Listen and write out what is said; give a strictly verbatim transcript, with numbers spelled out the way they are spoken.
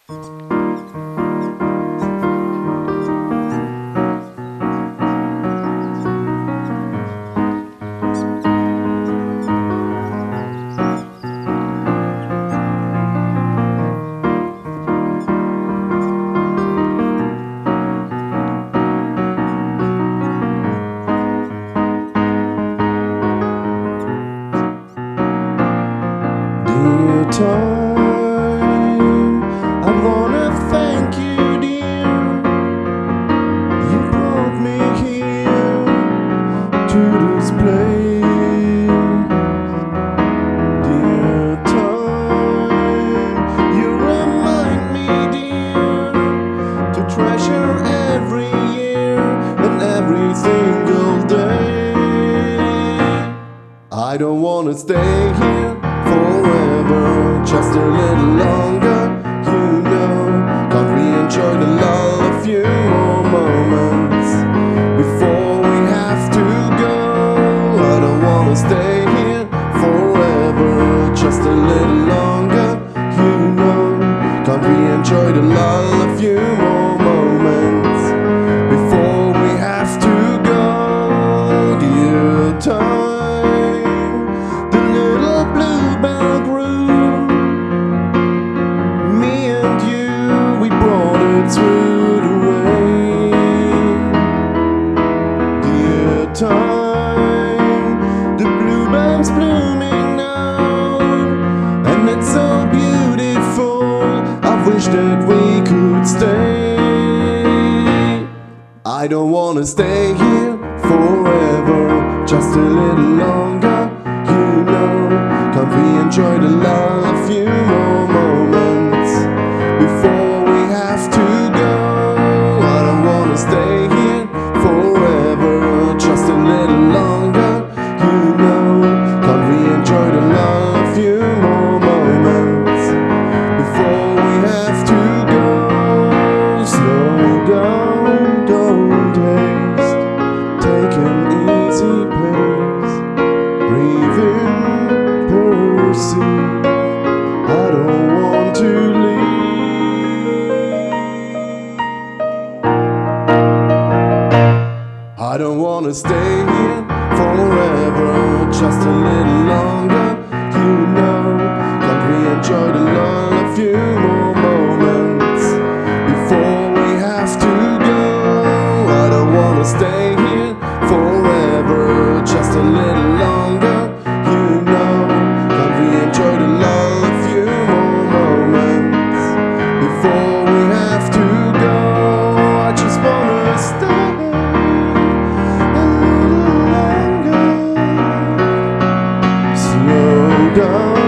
Time, I wanna thank you, dear. You brought me here to this place. Dear time, you remind me, dear, to treasure every year and every single day. I don't wanna stay here forever, just a little longer, you know. Can't we enjoy the lull a few more moments before we have to go? I don't wanna stay here forever, just a little longer, you know. Can't we enjoy the lull a few more moments before we have to go? Dear time, the little bluebell grew. Me and you, we brought it through the rain. Dear time, the bluebell's blooming now, and it's so beautiful. I wish that we could stay. I don't wanna stay here forever, just a little longer, you know. Can't we enjoy the lull a few more moments before we have to go? I don't wanna stay here forever, just a little longer, you know. Can't we enjoy the lull a few more moments before we have to go? Slow down, don't haste, take an easy pace, breathe in, perceive. I don't want to leave. I don't wanna stay here forever, just a little longer, you know. Can't we enjoy the lull a few more moments before we have to go? I don't wanna stay here forever, just a little longer, you know. Can't we enjoy the lull a few more moments before we have to go? I just wanna stay a little longer. Slow down.